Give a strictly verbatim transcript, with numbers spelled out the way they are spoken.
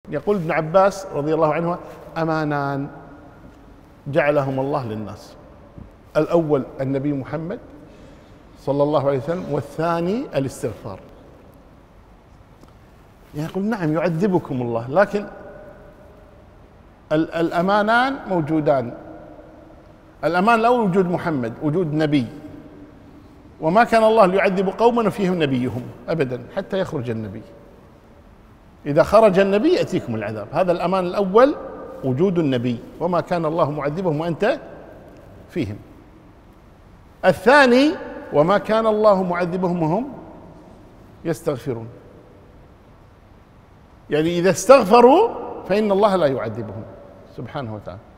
يقول ابن عباس رضي الله عنه: أمانان جعلهم الله للناس، الأول النبي محمد صلى الله عليه وسلم، والثاني الاستغفار. يعني يقول: نعم يعذبكم الله، لكن الأمانان موجودان. الأمان الأول وجود محمد، وجود نبي، وما كان الله ليعذب قوما وفيهم نبيهم أبدا حتى يخرج النبي. إذا خرج النبي يأتيكم العذاب. هذا الأمان الأول، وجود النبي، وما كان الله معذبهم وأنت فيهم. الثاني: وما كان الله معذبهم وهم يستغفرون. يعني إذا استغفروا فإن الله لا يعذبهم سبحانه وتعالى.